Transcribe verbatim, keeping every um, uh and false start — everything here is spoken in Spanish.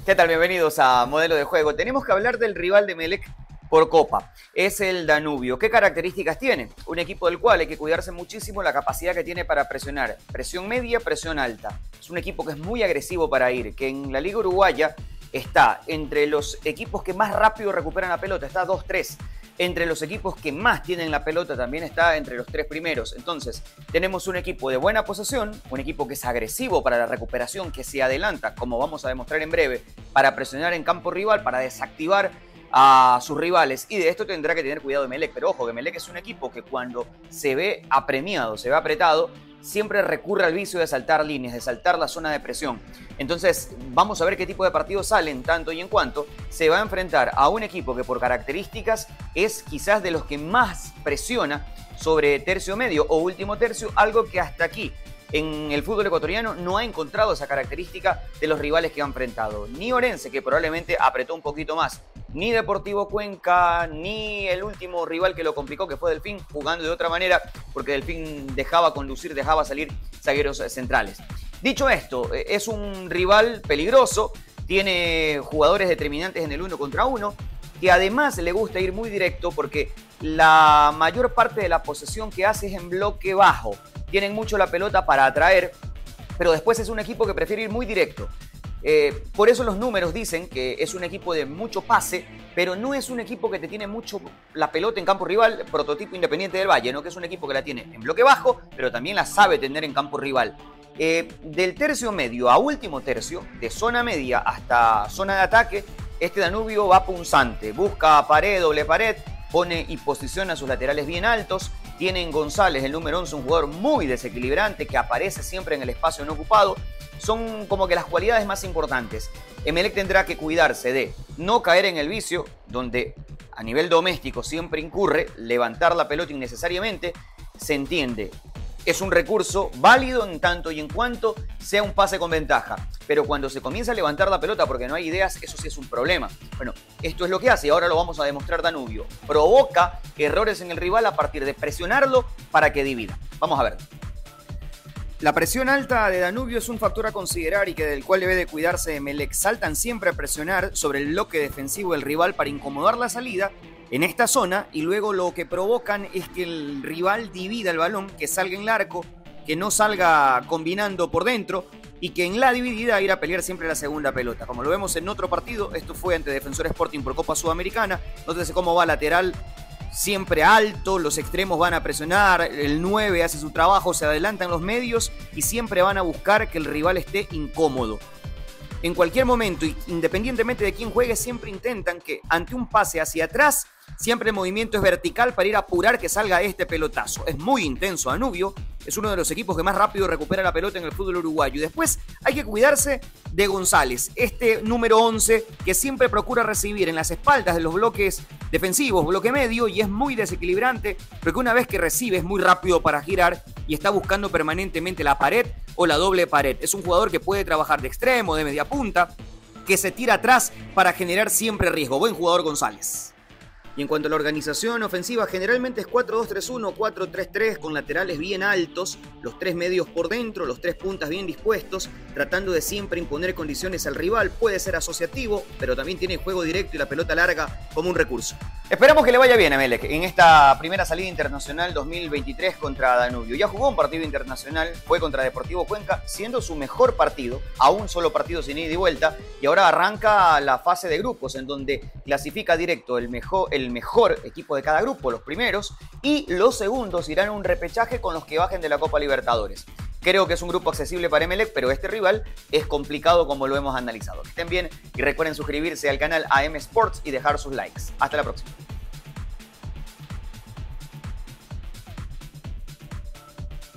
¿Qué tal? Bienvenidos a Modelo de Juego. Tenemos que hablar del rival de Emelec por Copa. Es el Danubio. ¿Qué características tiene? Un equipo del cual hay que cuidarse muchísimo la capacidad que tiene para presionar. Presión media, presión alta. Es un equipo que es muy agresivo para ir, que en la Liga Uruguaya está entre los equipos que más rápido recuperan la pelota. Está dos tres. Entre los equipos que más tienen la pelota también está entre los tres primeros. Entonces, tenemos un equipo de buena posesión, un equipo que es agresivo para la recuperación, que se adelanta, como vamos a demostrar en breve, para presionar en campo rival, para desactivar a sus rivales. Y de esto tendrá que tener cuidado Emelec. Pero ojo, que Emelec es un equipo que cuando se ve apremiado, se ve apretado, siempre recurre al vicio de saltar líneas, de saltar la zona de presión. Entonces, vamos a ver qué tipo de partidos salen, tanto y en cuanto se va a enfrentar a un equipo que por características es quizás de los que más presiona sobre tercio medio o último tercio, algo que hasta aquí en el fútbol ecuatoriano no ha encontrado esa característica de los rivales que ha enfrentado. Ni Orense, que probablemente apretó un poquito más, ni Deportivo Cuenca, ni el último rival que lo complicó, que fue Delfín, jugando de otra manera, porque Delfín dejaba conducir, dejaba salir zagueros centrales. Dicho esto, es un rival peligroso, tiene jugadores determinantes en el uno contra uno, que además le gusta ir muy directo porque la mayor parte de la posesión que hace es en bloque bajo. Tienen mucho la pelota para atraer, pero después es un equipo que prefiere ir muy directo. Eh, por eso los números dicen que es un equipo de mucho pase, pero no es un equipo que te tiene mucho la pelota en campo rival, prototipo Independiente del Valle, ¿no? Que es un equipo que la tiene en bloque bajo, pero también la sabe tener en campo rival. Eh, del tercio medio a último tercio, de zona media hasta zona de ataque, este Danubio va punzante, busca pared, doble pared, pone y posiciona a sus laterales bien altos. Tiene en González, el número once, un jugador muy desequilibrante que aparece siempre en el espacio no ocupado. Son como que las cualidades más importantes. Emelec tendrá que cuidarse de no caer en el vicio, donde a nivel doméstico siempre incurre, levantar la pelota innecesariamente. Se entiende, es un recurso válido en tanto y en cuanto sea un pase con ventaja. Pero cuando se comienza a levantar la pelota porque no hay ideas, eso sí es un problema. Bueno, esto es lo que hace y ahora lo vamos a demostrar Danubio. Provoca errores en el rival a partir de presionarlo para que divida. Vamos a ver. La presión alta de Danubio es un factor a considerar y que del cual debe de cuidarse Emelec. Saltan siempre a presionar sobre el bloque defensivo del rival para incomodar la salida en esta zona y luego lo que provocan es que el rival divida el balón, que salga en el arco, que no salga combinando por dentro y que en la dividida ir a pelear siempre la segunda pelota. Como lo vemos en otro partido, esto fue ante Defensor Sporting por Copa Sudamericana. Nótese cómo va lateral, siempre alto, los extremos van a presionar, el nueve hace su trabajo, se adelantan los medios y siempre van a buscar que el rival esté incómodo. En cualquier momento, independientemente de quién juegue, siempre intentan que ante un pase hacia atrás, siempre el movimiento es vertical para ir a apurar que salga este pelotazo. Es muy intenso Danubio, es uno de los equipos que más rápido recupera la pelota en el fútbol uruguayo. Y después hay que cuidarse de González, este número once que siempre procura recibir en las espaldas de los bloques defensivos, bloque medio, y es muy desequilibrante porque una vez que recibe es muy rápido para girar y está buscando permanentemente la pared o la doble pared. Es un jugador que puede trabajar de extremo, de media punta, que se tira atrás para generar siempre riesgo. Buen jugador González. Y en cuanto a la organización ofensiva, generalmente es cuatro dos tres uno, cuatro tres tres, con laterales bien altos, los tres medios por dentro, los tres puntas bien dispuestos, tratando de siempre imponer condiciones al rival. Puede ser asociativo, pero también tiene juego directo y la pelota larga como un recurso. Esperamos que le vaya bien a Emelec en esta primera salida internacional dos mil veintitrés contra Danubio. Ya jugó un partido internacional, fue contra Deportivo Cuenca, siendo su mejor partido, a un solo partido sin ida y vuelta, y ahora arranca la fase de grupos, en donde clasifica directo el mejor, el mejor equipo de cada grupo, los primeros, y los segundos irán a un repechaje con los que bajen de la Copa Libertadores. Creo que es un grupo accesible para Emelec, pero este rival es complicado como lo hemos analizado. Que estén bien y recuerden suscribirse al canal A M Sports y dejar sus likes. Hasta la próxima.